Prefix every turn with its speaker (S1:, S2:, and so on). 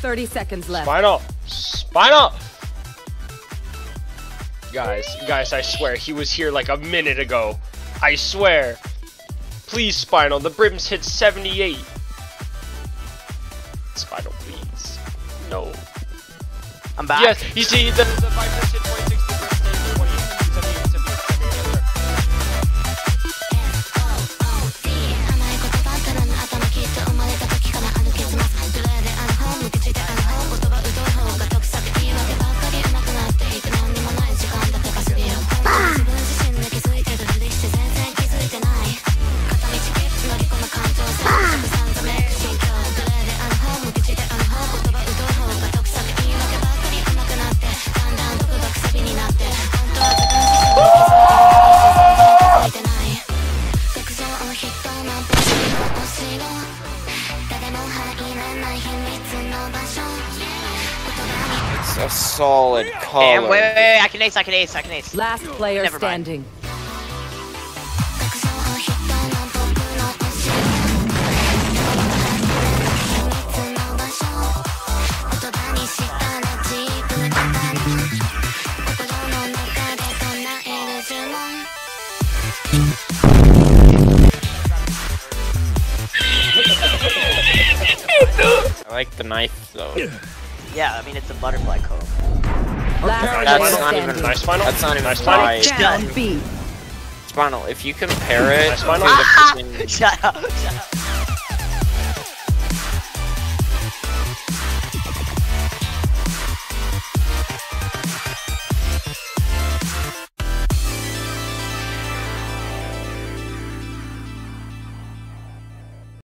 S1: 30 seconds left.
S2: Spinal! Spinal! Guys, I swear, he was here like a minute ago. I swear. Please, Spinal, the brims hit 78. Spinal, please. No.
S3: I'm back.
S2: Yes, you see, the Vipers hit 26, the brims hit 28, 78, 78.
S4: It's a solid color.
S3: Damn, wait, I can ace.
S1: Last player
S3: Never mind.
S1: standing.
S4: I like the knife though.
S3: Yeah, I mean it's a butterfly comb.
S1: Last
S4: That's
S1: player
S4: not
S1: standing.
S4: even
S2: Nice Spinal.
S4: That's not even
S2: Nice Spinal.
S4: right.
S1: Down B.
S4: Spinal, if you compare it
S2: Nice Spinal.
S4: to the freaking
S3: Shut up.